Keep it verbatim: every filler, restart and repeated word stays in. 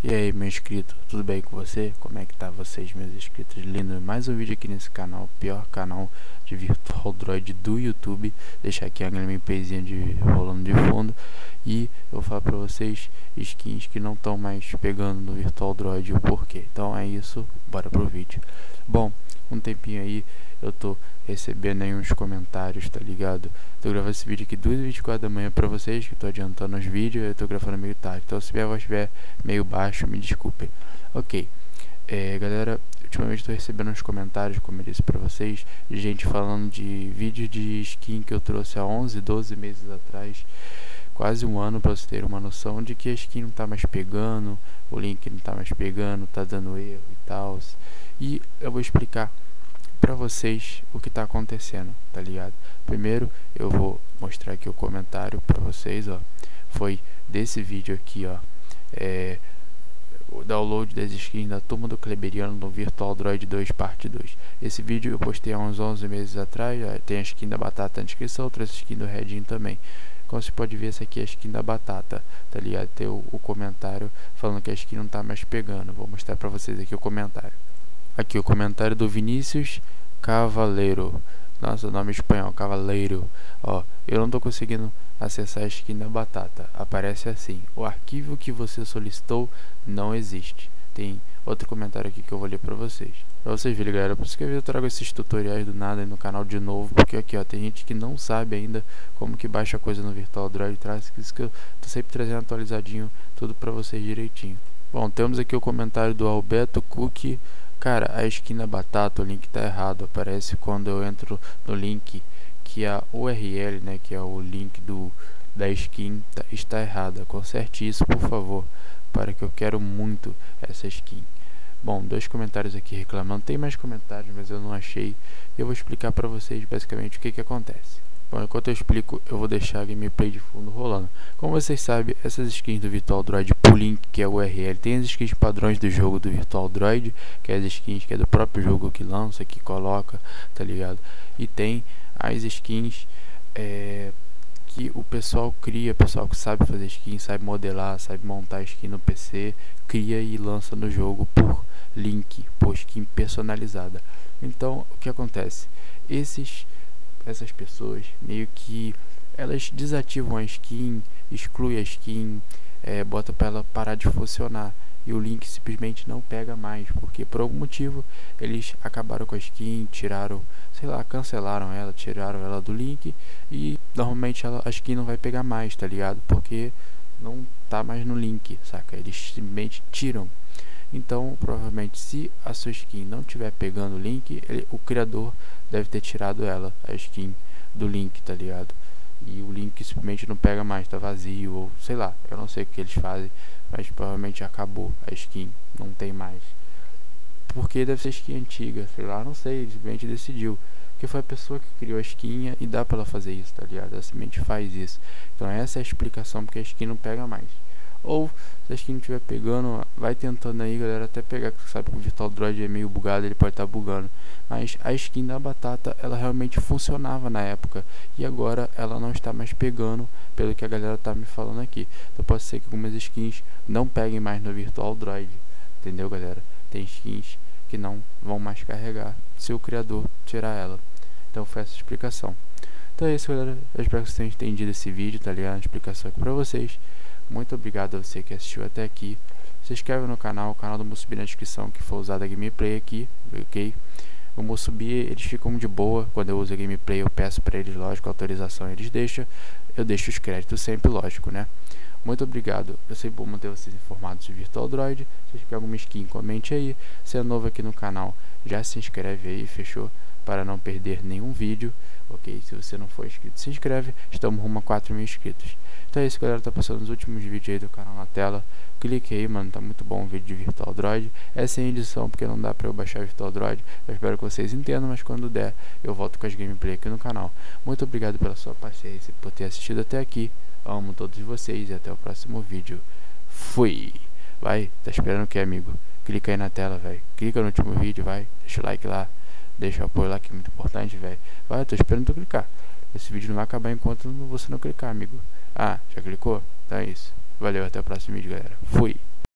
E aí, meu inscrito, tudo bem com você? Como é que tá vocês, meus inscritos lindos? Mais um vídeo aqui nesse canal, pior canal de Virtual Droid do YouTube. Deixar aqui a gameplayzinha de rolando de fundo. E eu vou falar pra vocês skins que não estão mais pegando no Virtual Droid e o porquê. Então é isso, bora pro vídeo. Bom, um tempinho aí eu tô recebendo aí uns comentários, tá ligado? Tô gravando esse vídeo aqui duas e vinte e quatro da manhã pra vocês, que tô adiantando os vídeos, eu tô gravando meio tarde. Então se minha voz estiver meio baixo, me desculpem. Ok, é, galera, ultimamente tô recebendo uns comentários, como eu disse pra vocês, de gente falando de vídeos de skin que eu trouxe há onze, doze meses atrás. Quase um ano, pra você ter uma noção de que a skin não tá mais pegando, o link não tá mais pegando, tá dando erro e tal. E eu vou explicar pra vocês o que tá acontecendo, tá ligado? Primeiro eu vou mostrar aqui o comentário pra vocês, ó. Foi desse vídeo aqui, ó. É, o download das skins da turma do Kleberiano no Virtual Droid dois parte dois. Esse vídeo eu postei há uns onze meses atrás, ó. Tem a skin da batata na descrição, outras skins do Redinho também. Como você pode ver, essa aqui é a skin da batata, tá ligado? Tem o, o comentário falando que a skin não tá mais pegando. Vou mostrar pra vocês aqui o comentário. Aqui o comentário do Vinícius Cavaleiro. Nossa, nome espanhol, Cavaleiro. Ó, eu não tô conseguindo acessar a skin da batata. Aparece assim: o arquivo que você solicitou não existe. Tem outro comentário aqui que eu vou ler pra vocês. Pra vocês verem, galera, por isso que eu trago esses tutoriais do nada aí no canal de novo. Porque aqui, ó, tem gente que não sabe ainda como que baixa coisa no Virtual Droid. Traz isso que eu tô sempre trazendo atualizadinho tudo pra vocês direitinho. Bom, temos aqui o comentário do Alberto Cook. Cara, a skin da batata, o link tá errado. Aparece quando eu entro no link que a U R L, né, que é o link do da skin, tá, está errada. Conserte isso, por favor, para que eu quero muito essa skin. Bom, dois comentários aqui reclamando. Tem mais comentários, mas eu não achei. Eu vou explicar pra vocês basicamente o que que acontece. Bom, enquanto eu explico, eu vou deixar a gameplay de fundo rolando. Como vocês sabem, essas skins do Virtual Droid por link, que é o U R L, tem as skins padrões do jogo do Virtual Droid, que é as skins que é do próprio jogo que lança, que coloca, tá ligado? E tem as skins é, que o pessoal cria, o pessoal que sabe fazer skin, sabe modelar, sabe montar skin no P C, cria e lança no jogo por link, por skin personalizada. Então, o que acontece? Esses essas pessoas meio que elas desativam a skin, excluem a skin, é, bota para ela parar de funcionar e o link simplesmente não pega mais, porque por algum motivo eles acabaram com a skin, tiraram, sei lá, cancelaram ela, tiraram ela do link e normalmente ela, a skin não vai pegar mais, tá ligado? Porque não tá mais no link, saca? Eles simplesmente tiram. Então, provavelmente, se a sua skin não tiver pegando o link, ele, o criador deve ter tirado ela, a skin do link, tá ligado? E o link simplesmente não pega mais, tá vazio, ou sei lá, eu não sei o que eles fazem, mas provavelmente acabou a skin, não tem mais. Porque deve ser skin antiga, sei lá, não sei, ele simplesmente decidiu. Porque foi a pessoa que criou a skin e dá pra ela fazer isso, tá ligado? Ela simplesmente faz isso. Então essa é a explicação porque a skin não pega mais. Ou se a skin não estiver pegando, vai tentando aí, galera, até pegar, que sabe que o Virtual Droid é meio bugado, ele pode estar tá bugando. Mas a skin da batata, ela realmente funcionava na época. E agora ela não está mais pegando, pelo que a galera tá me falando aqui. Então pode ser que algumas skins não peguem mais no Virtual Droid. Entendeu, galera? Tem skins que não vão mais carregar se o criador tirar ela. Então foi essa explicação. Então é isso, galera. Eu espero que vocês tenham entendido esse vídeo, tá ligado? A explicação aqui pra vocês. Muito obrigado a você que assistiu até aqui. Se inscreve no canal, o canal do Musubi na descrição, que foi usado a gameplay aqui, ok? O Musubi, eles ficam de boa. Quando eu uso a gameplay, eu peço pra eles, lógico, autorização eles deixam. Eu deixo os créditos sempre, lógico, né? Muito obrigado. Eu sempre vou manter vocês informados de Virtual Droid. Se tiver alguma skin, comente aí. Se é novo aqui no canal, já se inscreve aí, fechou? Para não perder nenhum vídeo, ok? Se você não for inscrito, se inscreve. Estamos rumo a quatro mil inscritos. Então é isso, galera, tá passando os últimos vídeos aí do canal na tela. Clique aí, mano, tá muito bom o vídeo de Virtual Droid. É sem edição, porque não dá pra eu baixar Virtual Droid. Eu espero que vocês entendam, mas quando der, eu volto com as gameplay aqui no canal. Muito obrigado pela sua paciência, por ter assistido até aqui. Amo todos vocês e até o próximo vídeo. Fui! Vai, tá esperando o que, amigo? Clica aí na tela, velho. Clica no último vídeo, vai. Deixa o like lá. Deixa o apoio lá, que é muito importante, velho. Vai, eu tô esperando tu clicar. Esse vídeo não vai acabar enquanto você não clicar, amigo. Ah, já clicou? Então é isso. Valeu, até o próximo vídeo, galera. Fui!